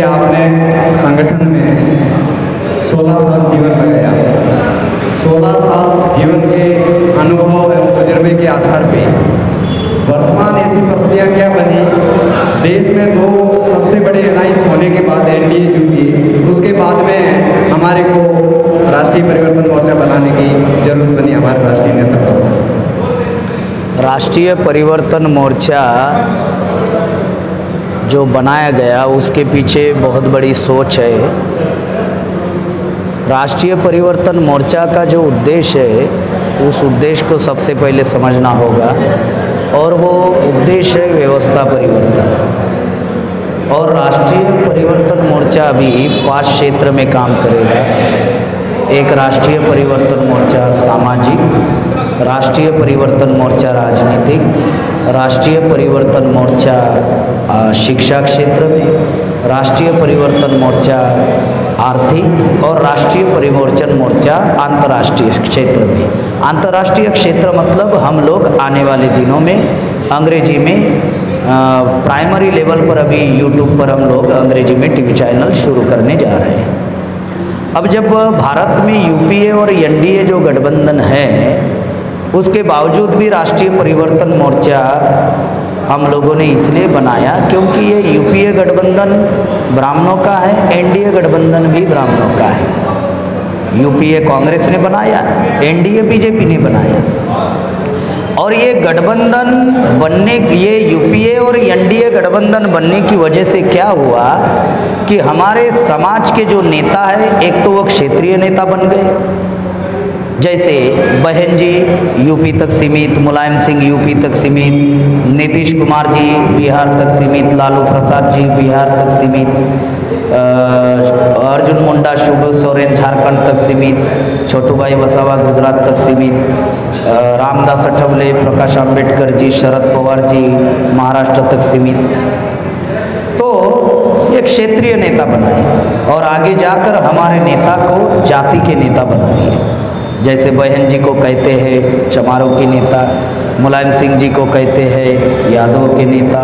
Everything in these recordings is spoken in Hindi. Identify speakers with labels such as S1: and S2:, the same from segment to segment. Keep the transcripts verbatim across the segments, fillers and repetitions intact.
S1: आपने संगठन में सोलह साल जीवन लगाया। सोलह साल जीवन के अनुभव एवं तजुर्बे के आधार पर वर्तमान ऐसी परिस्थितियाँ क्या बनी, देश में दो सबसे बड़े अलायंस होने के बाद एनडीए यूपीए, उसके बाद में हमारे को राष्ट्रीय परिवर्तन मोर्चा बनाने की जरूरत बनी हमारे राष्ट्रीय नेतृत्व।
S2: राष्ट्रीय परिवर्तन मोर्चा जो बनाया गया उसके पीछे बहुत बड़ी सोच है। राष्ट्रीय परिवर्तन मोर्चा का जो उद्देश्य है उस उद्देश्य को सबसे पहले समझना होगा, और वो उद्देश्य है व्यवस्था परिवर्तन। और राष्ट्रीय परिवर्तन मोर्चा अभी पांच क्षेत्र में काम करेगा। एक राष्ट्रीय परिवर्तन मोर्चा सामाजिक, राष्ट्रीय परिवर्तन मोर्चा राजनीतिक, राष्ट्रीय परिवर्तन मोर्चा शिक्षा क्षेत्र में, राष्ट्रीय परिवर्तन मोर्चा आर्थिक, और राष्ट्रीय परिवर्तन मोर्चा अंतर्राष्ट्रीय क्षेत्र में। अंतर्राष्ट्रीय क्षेत्र मतलब हम लोग आने वाले दिनों में अंग्रेजी में प्राइमरी लेवल पर अभी यूट्यूब पर हम लोग अंग्रेजी में टीवी चैनल शुरू करने जा रहे हैं। अब जब भारत में यूपीए और एनडीए जो गठबंधन है उसके बावजूद भी राष्ट्रीय परिवर्तन मोर्चा हम लोगों ने इसलिए बनाया क्योंकि ये यूपीए गठबंधन ब्राह्मणों का है, एनडीए गठबंधन भी ब्राह्मणों का है। यूपीए कांग्रेस ने बनाया, एनडीए बीजेपी ने बनाया, और ये गठबंधन बनने ये यूपीए और एनडीए गठबंधन बनने की वजह से क्या हुआ कि हमारे समाज के जो नेता है, एक तो वो क्षेत्रीय नेता बन गए, जैसे बहन जी यूपी तक सीमित, मुलायम सिंह यूपी तक सीमित, नीतीश कुमार जी बिहार तक सीमित, लालू प्रसाद जी बिहार तक सीमित, अर्जुन मुंडा शिबू सोरेन झारखंड तक सीमित, छोटू भाई वसावा गुजरात तक सीमित, रामदास अठवले, प्रकाश आंबेडकर जी, शरद पवार जी महाराष्ट्र तक सीमित। तो ये क्षेत्रीय नेता बनाए और आगे जाकर हमारे नेता को जाति के नेता बना दिए। जैसे बहन जी को कहते हैं चमारों के नेता, मुलायम सिंह जी को कहते हैं यादव के नेता,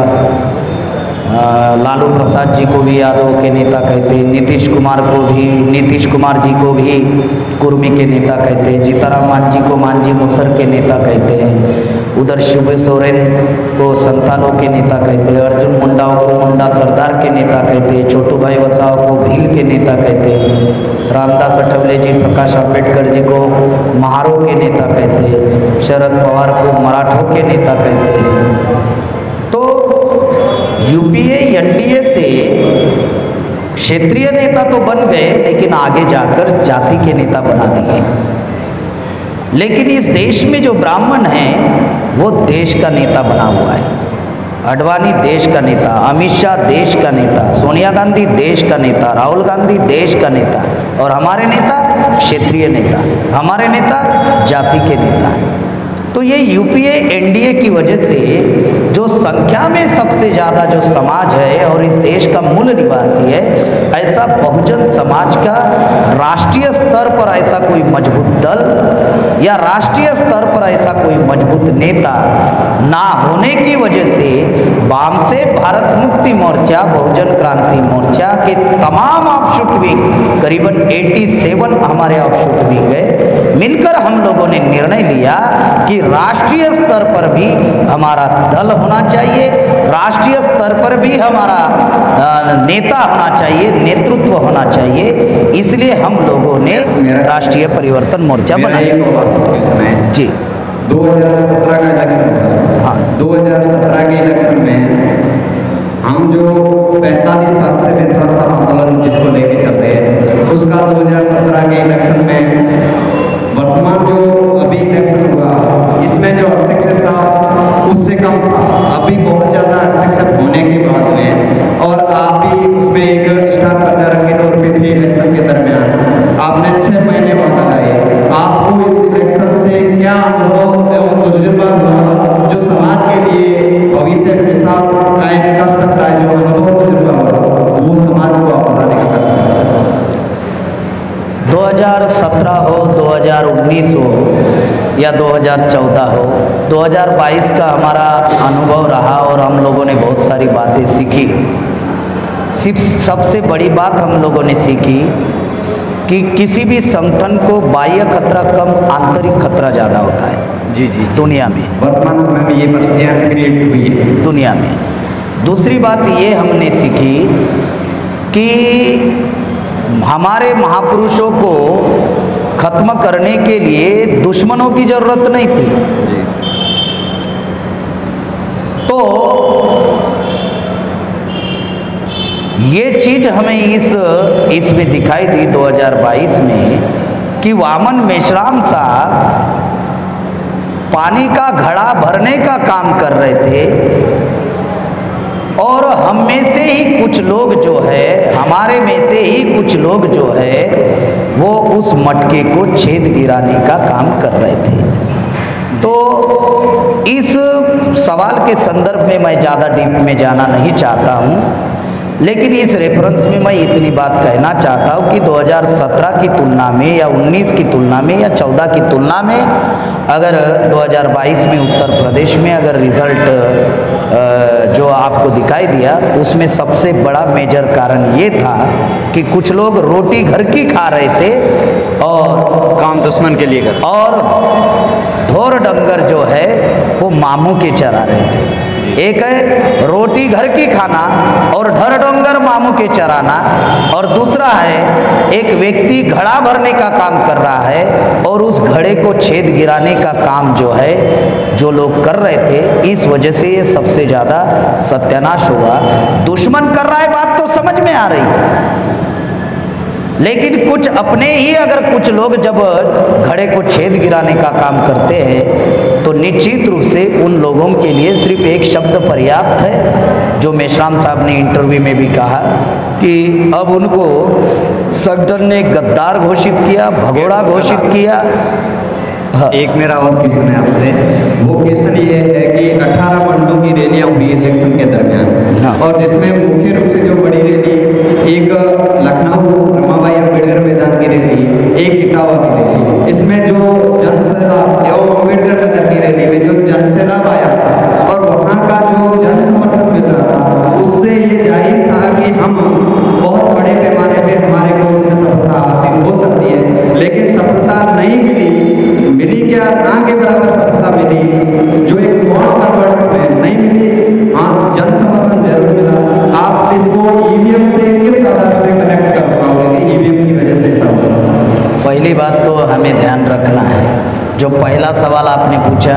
S2: लालू प्रसाद जी को भी यादव के नेता कहते हैं, नीतीश कुमार को भी नीतीश कुमार जी को भी कुर्मी के नेता कहते हैं, जीताराम मांझी को मांझी मुसर के नेता कहते हैं, उधर शिबू सोरेन को संतालों के नेता कहते हैं, अर्जुन मुंडाओं को मुंडा सरदार के नेता कहते हैं, छोटू भाई वसाव को भील के नेता कहते हैं, रामदास अठवले जी, प्रकाश आंबेडकर जी को महारों के नेता कहते हैं, शरद पवार को मराठों के नेता कहते हैं। तो यूपीए एनडीए से क्षेत्रीय नेता तो बन गए लेकिन आगे जाकर जाति के नेता बना दिए। लेकिन इस देश में जो ब्राह्मण हैं वो देश का नेता बना हुआ है। आडवाणी देश का नेता, अमित शाह देश का नेता, सोनिया गांधी देश का नेता, राहुल गांधी देश का नेता, और हमारे नेता क्षेत्रीय नेता, हमारे नेता जाति के नेता। तो ये यूपीए एनडीए की वजह से जो संख्या में सबसे ज़्यादा जो समाज है और इस देश का मूल निवासी है, ऐसा बहुजन समाज का राष्ट्रीय स्तर पर ऐसा कोई मजबूत दल या राष्ट्रीय स्तर पर ऐसा कोई मजबूत नेता ना होने की वजह से वाम से भारत मुक्ति मोर्चा, बहुजन क्रांति मोर्चा के तमाम ऑफशूट विंग, करीबन सत्तासी हमारे ऑफशूट विंग है, मिलकर हम लोगों ने निर्णय लिया कि राष्ट्रीय स्तर पर भी हमारा दल होना चाहिए, राष्ट्रीय स्तर पर भी हमारा नेता होना चाहिए, नेतृत्व होना चाहिए। इसलिए हम लोगों ने राष्ट्रीय परिवर्तन मोर्चा बनाया। जी
S1: दो हज़ार सत्रह का इलेक्शन, हाँ दो हज़ार सत्रह के इलेक्शन में हम जो पैंतालीस साल से बेसाल साल आंदोलन जिसको लेके चल रहे हैं, उसका दो हज़ार सत्रह के इलेक्शन में वर्तमान जो अभी इलेक्शन हुआ इसमें जो हस्तक्षेप था उससे कम था। अभी बहुत ज़्यादा हस्तक्षेप होने के बाद में, और आप भी उसमें एक स्टार प्रचारक के तौर पे थे इलेक्शन के दरमियान, आपने छः महीने बाद लगाए। आपको इस इलेक्शन से क्या अनुभव एवं तजुर्बा हुआ जो समाज के लिए भविष्य मिसाल कायम कर सकता है? जो अनुभव तजुर्बा हुआ वो समाज को आप बताने का प्रश्न।
S2: दो हज़ार सत्रह हो, दो हज़ार उन्नीस हो या दो हज़ार चौदह हो, दो हज़ार बाईस का हमारा अनुभव रहा और हम लोगों ने बहुत सारी बातें सीखी। सिर्फ सबसे बड़ी बात हम लोगों ने सीखी कि किसी भी संगठन को बाह्य खतरा कम, आंतरिक खतरा ज़्यादा होता है।
S1: जी जी
S2: दुनिया में,
S1: वर्तमान समय में ये परिस्थितियाँ क्रिएट हुई है
S2: दुनिया में। दूसरी बात ये हमने सीखी कि हमारे महापुरुषों को खत्म करने के लिए दुश्मनों की जरूरत नहीं थी।
S1: जी।
S2: तो ये चीज हमें इस इसमें दिखाई दी दो हज़ार बाईस में कि वामन मेश्राम साहब पानी का घड़ा भरने का काम कर रहे थे और हम में से ही कुछ लोग जो है, हमारे में से ही कुछ लोग जो है वो उस मटके को छेद गिराने का काम कर रहे थे। तो इस सवाल के संदर्भ में मैं ज़्यादा डीप में जाना नहीं चाहता हूँ, लेकिन इस रेफरेंस में मैं इतनी बात कहना चाहता हूँ कि दो हज़ार सत्रह की तुलना में या उन्नीस की तुलना में या चौदह की तुलना में अगर दो हज़ार बाईस में उत्तर प्रदेश में अगर रिज़ल्ट जो आपको दिखाई दिया, उसमें सबसे बड़ा मेजर कारण ये था कि कुछ लोग रोटी घर की खा रहे थे और
S1: काम दुश्मन के लिए कर,
S2: और ढोर डंगर जो है वो मामू के चरा रहे थे। एक है रोटी घर की खाना और ढर डोंगर मामू के चराना, और दूसरा है एक व्यक्ति घड़ा भरने का काम कर रहा है और उस घड़े को छेद गिराने का काम जो है जो लोग कर रहे थे, इस वजह से ये सबसे ज़्यादा सत्यानाश हुआ। दुश्मन कर रहा है बात तो समझ में आ रही है, लेकिन कुछ अपने ही अगर कुछ लोग जब घड़े को छेद गिराने का काम करते हैं तो निश्चित रूप से उन लोगों के लिए सिर्फ एक शब्द पर्याप्त है, जो मेश्राम साहब ने इंटरव्यू में भी कहा कि अब उनको संगठन ने गद्दार घोषित किया, भगोड़ा घोषित किया। हाँ।
S1: एक मेरा और क्वेश्चन है आपसे, वो क्वेश्चन ये है कि अठारह मंडलों की रैलियाँ हुई इलेक्शन के दरमियान,
S2: हाँ।
S1: और जिसमें मुख्य रूप से जो बड़ी रैली, एक लखनऊ रमाबाई अम्बेडकर मैदान की रैली, एक इटावा की रैली, इसमें जो जनसैलाब एवं अम्बेडकर नगर की रैली में जो जनसैलाब आया था और वहाँ का जो जन समर्थन मिल रहा था, उससे ये जाहिर था कि हम बहुत बड़े पैमाने पर हमारे को इसमें सफलता हासिल हो सकती है, लेकिन सफलता नहीं मिली। मिली क्या? ना के बराबर सफलता मिली, जो एक वोट कन्वर्ट में नहीं मिली। हाँ, जन समर्थन जरूर मिला। आप इसको ईवीएम से किस आधार से कनेक्ट कर पाओगे कि ईवीएम की वजह से ऐसा हुआ?
S2: पहली बात तो हमें ध्यान रखना है, जो पहला सवाल आपने पूछा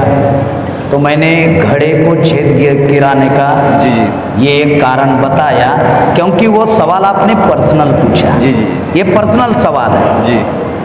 S2: तो मैंने घड़े को छेद गिराने का
S1: जी जी
S2: ये एक कारण बताया, क्योंकि वो सवाल आपने पर्सनल पूछा।
S1: जी जी
S2: ये पर्सनल सवाल है
S1: जी।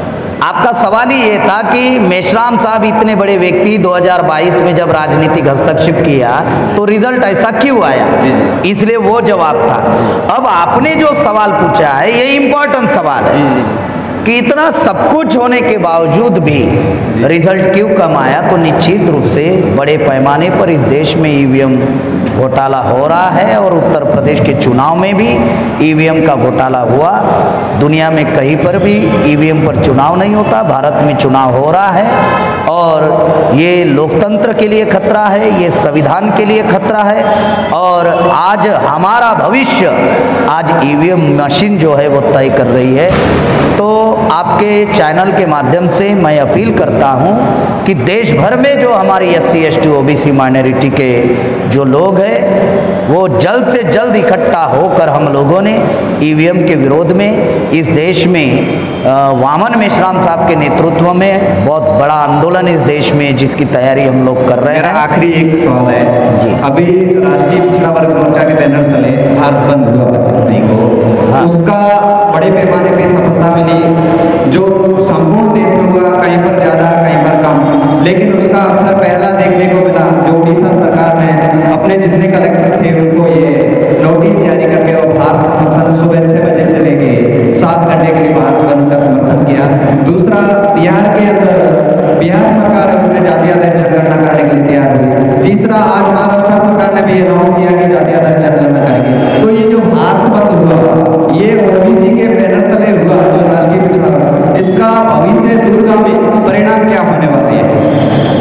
S2: आपका सवाल ही ये था कि मेश्राम साहब इतने बड़े व्यक्ति दो हज़ार बाईस में जब राजनीतिक हस्तक्षेप किया तो रिजल्ट ऐसा क्यों आया,
S1: जी जी।
S2: इसलिए वो जवाब था। अब आपने जो सवाल पूछा है ये इम्पोर्टेंट सवाल है
S1: जी जी।
S2: कि इतना सब कुछ होने के बावजूद भी रिजल्ट क्यों कम आया, तो निश्चित रूप से बड़े पैमाने पर इस देश में ईवीएम घोटाला हो रहा है और उत्तर प्रदेश के चुनाव में भी ईवीएम का घोटाला हुआ। दुनिया में कहीं पर भी ईवीएम पर चुनाव नहीं होता, भारत में चुनाव हो रहा है और ये लोकतंत्र के लिए खतरा है, ये संविधान के लिए खतरा है। और आज हमारा भविष्य आज ईवीएम मशीन जो है वो तय कर रही है। तो आपके चैनल के माध्यम से मैं अपील करता हूं कि देश भर में जो हमारी S C S T O B C minority के जो लोग हैं वो जल्द से जल्द इकट्ठा होकर हम लोगों ने ईवीएम के विरोध में इस देश में वामन मेश्राम साहब के नेतृत्व में बहुत बड़ा आंदोलन इस देश में जिसकी तैयारी हम लोग कर रहे हैं।
S1: मेरा आखिरी एक सवाल है
S2: जी।
S1: अभी राष्ट्रीय पिछड़ा वर्ग मोर्चा के बैनर तले भारत बंद हुआ पच्चीस मई को,
S2: हाँ।
S1: उसका बड़े पैमाने पे सफलता मिली, जो संपूर्ण देश में हुआ, कहीं पर ज़्यादा कहीं पर कम, लेकिन उसका असर पहला देखने को मिला जो उड़ीसा सरकार ने अपने जितने कलेक्टर थे उनको ये नोटिस जारी करके और भारत समर्थन सुबह छः बजे से लेके सात घंटे के लिए भारत बंद का समर्थन किया। दूसरा, बिहार के अंदर बिहार सरकार उसमें जातीय आधारित जनगणना करने के लिए तैयार हुई। तीसरा, आज महाराष्ट्र सरकार ने भी अनाउंस किया कि जातीय आधारित जनगणना करेगी। तो ये जो भारत बंद हुआ ये ओबीसी के बैनर तले हुआ, जो राष्ट्रीय पिछड़ा, इसका भविष्य दूरगामी परिणाम क्या होने वाले हैं?
S2: आने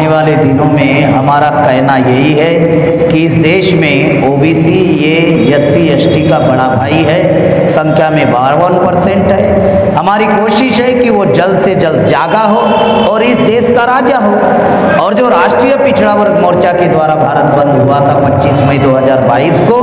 S2: आने वाले दिनों में हमारा कहना यही है कि इस देश में ओबीसी ये एससी एसटी का बड़ा भाई है, संख्या में बावन परसेंट है। हमारी कोशिश है कि वो जल्द से जल्द जागा हो और इस देश का राजा हो। और जो राष्ट्रीय पिछड़ा वर्ग मोर्चा के द्वारा भारत बंद हुआ था पच्चीस मई दो हज़ार बाईस को,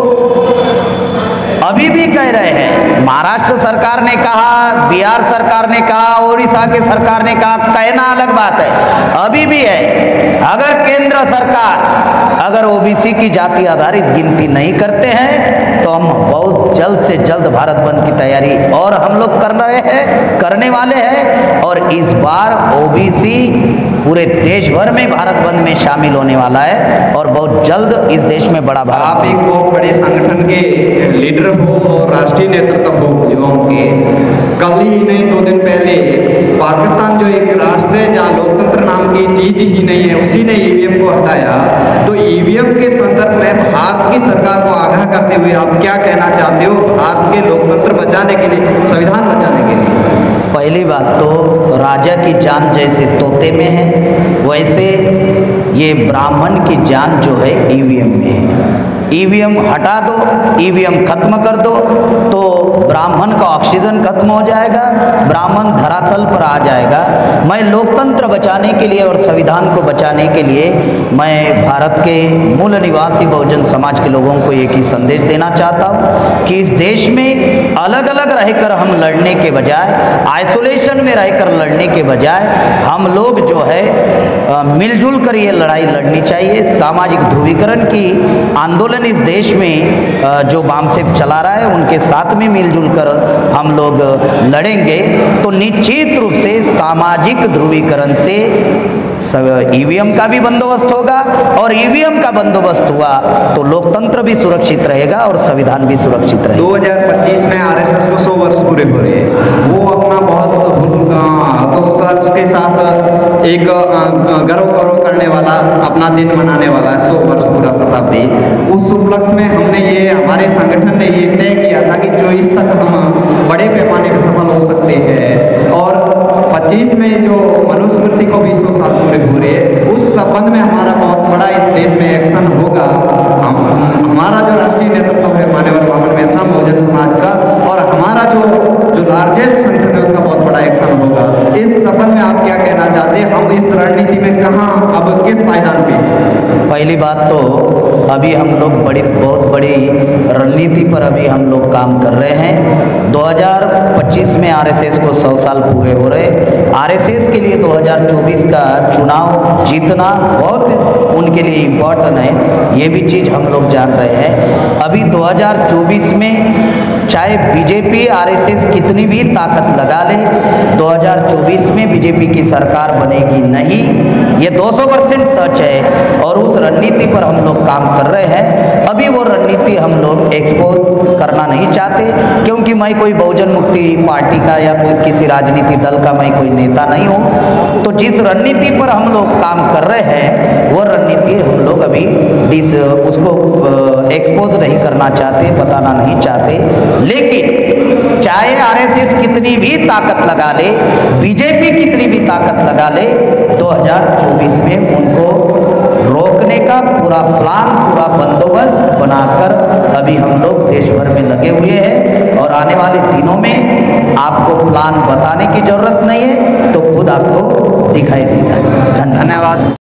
S2: अभी भी कह रहे हैं, महाराष्ट्र सरकार ने कहा, बिहार सरकार ने कहा, उड़ीसा के सरकार ने कहा, कहना अलग बात है, अभी भी है। अगर केंद्र सरकार अगर ओबीसी की जाति आधारित गिनती नहीं करते हैं तो हम बहुत जल्द से जल्द भारत बंद की तैयारी और हम लोग कर रहे हैं, करने वाले हैं। और इस बार ओबीसी पूरे देश भर में भारत बंद में शामिल होने वाला है और बहुत जल्द इस देश में बड़ा भाग।
S1: आप एक बहुत बड़े संगठन के लीडर हो और राष्ट्रीय नेतृत्व हो युवाओं के, कल ही नहीं दो दिन पहले पाकिस्तान जो एक राष्ट्र है जहाँ लोकतंत्र नाम की चीज ही नहीं है, उसी ने ईवीएम को हटाया। तो ईवीएम के संदर्भ में भारत की सरकार को आगाह करते हुए आप क्या कहना चाहते हो भारत के लोकतंत्र बचाने के लिए, संविधान बचाने के लिए?
S2: पहली बात तो राजा की जान जैसे तोते में है, वैसे ये ब्राह्मण की जान जो है ईवीएम में है। ईवीएम हटा दो, ईवीएम खत्म कर दो तो ब्राह्मण का ऑक्सीजन खत्म हो जाएगा, ब्राह्मण धरातल पर आ जाएगा। मैं लोकतंत्र बचाने के लिए और संविधान को बचाने के लिए मैं भारत के मूल निवासी बहुजन समाज के लोगों को एक ही संदेश देना चाहता हूँ कि इस देश में अलग अलग रहकर हम लड़ने के बजाय, आइसोलेशन में रहकर लड़ने के बजाय हम लोग जो है मिलजुल कर ये लड़ाई लड़नी चाहिए। सामाजिक ध्रुवीकरण की आंदोलन इस देश में जो बामसेब चला रहा है उनके साथ में मिलजुल कर हम लोग लड़ेंगे तो निश्चित रूप से सामाजिक ध्रुवीकरण से ईवीएम का भी बंदोबस्त होगा और ईवीएम का बंदोबस्त हुआ तो लोकतंत्र भी सुरक्षित रहेगा और संविधान भी सुरक्षित रहेगा।
S1: दो हज़ार पच्चीस में आरएसएस को सौ वर्ष पूरे हो रहे हैं, वो अपना बहुत हतोत्साह के साथ एक गर्व गौरव करने वाला अपना दिन मनाने वाला है, सौ वर्ष पूरा शताब्दी। उस उपलक्ष्य में हमने ये, हमारे संगठन ने ये तय किया था कि चौबीस तक हम बड़े पैमाने पर सफल हो सकते हैं और पच्चीस में जो मनुस्मृति को भी सौ साल पूरे हो रहे हैं, उस संबंध में हमारा बहुत बड़ा इस देश में एक्शन होगा। हम, हमारा जो राष्ट्रीय नेतृत्व है मान्यवर वामन मेश्राम बहुजन समाज का और हमारा जो जो लार्जेस्ट संगठन है उसका बहुत बड़ा एक्शन होगा। इस संबंध में आप क्या कहना चाहते हैं, हम इस रणनीति में कहाँ अब किस पायदान पे?
S2: पहली बात तो अभी हम लोग बड़ी बहुत बड़ी रणनीति पर अभी हम लोग काम कर रहे हैं। दो हज़ार पच्चीस में आरएसएस को सौ साल पूरे हो रहे। आरएसएस के लिए दो हज़ार चौबीस का चुनाव जीतना बहुत उनके लिए इम्पोर्टेंट है, ये भी चीज़ हम लोग जान रहे हैं। अभी दो हज़ार चौबीस में चाहे बीजेपी आरएसएस कितनी भी ताकत लगा ले, दो हज़ार चौबीस में बीजेपी की सरकार बनेगी नहीं, ये दो सौ परसेंट सच है और उस रणनीति पर हम लोग काम कर रहे हैं। अभी वो रणनीति हम लोग एक्सपोज करना नहीं चाहते क्योंकि मैं कोई बहुजन मुक्ति पार्टी का या कोई किसी राजनीति दल का मैं कोई नेता नहीं हूँ। तो जिस रणनीति पर हम लोग काम कर रहे हैं वो रणनीति हम लोग अभी डिस उसको एक्सपोज नहीं करना चाहते, बताना नहीं चाहते। लेकिन चाहे आरएसएस कितनी भी ताकत लगा ले, बीजेपी कितनी भी ताकत लगा ले, दो हज़ार चौबीस में उनको रोकने का पूरा प्लान, पूरा बंदोबस्त बनाकर अभी हम लोग देश भर में लगे हुए हैं और आने वाले दिनों में आपको प्लान बताने की जरूरत नहीं है तो खुद आपको दिखाई देगा। धन्यवाद।